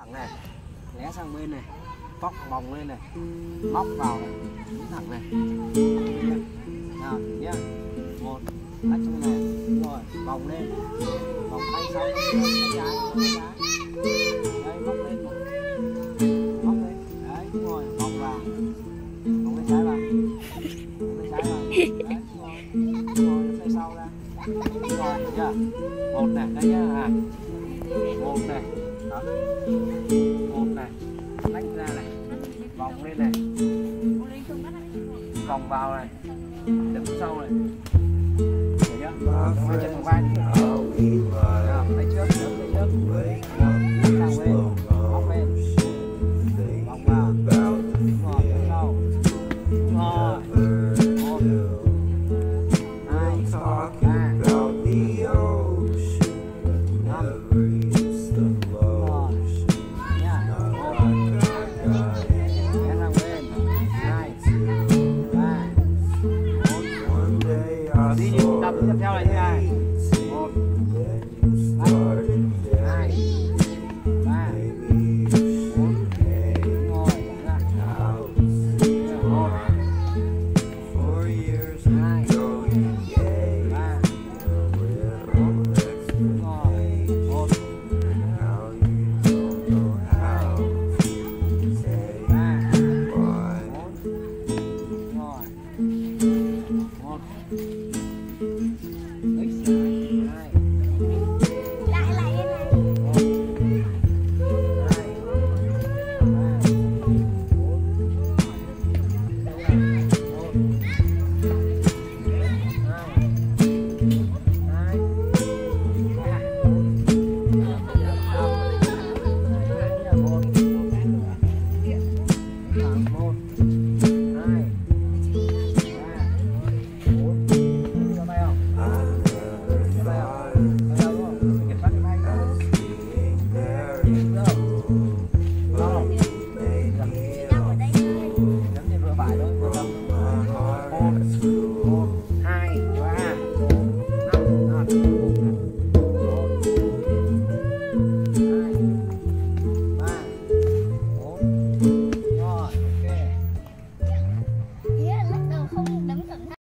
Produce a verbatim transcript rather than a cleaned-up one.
thẳng này, lé sang bên này, cóc vòng lên này, móc vào này, đứng thẳng này. Nào nhá, một, lách sang này, đúng rồi, vòng lên, vòng tay sau, tay trái, tay trái, đây móc lên, móc lên, đấy đúng rồi, vòng vào, vòng tay trái vào, vòng tay trái vào, đấy đúng rồi, đúng rồi, tay sau ra, đúng rồi, được chưa? Một này, đây nhá, à, một này, đó, một này, lách ra này, vòng lên này, vòng vào này, đứng sau này, hiểu chưa? Hai chân vào vai.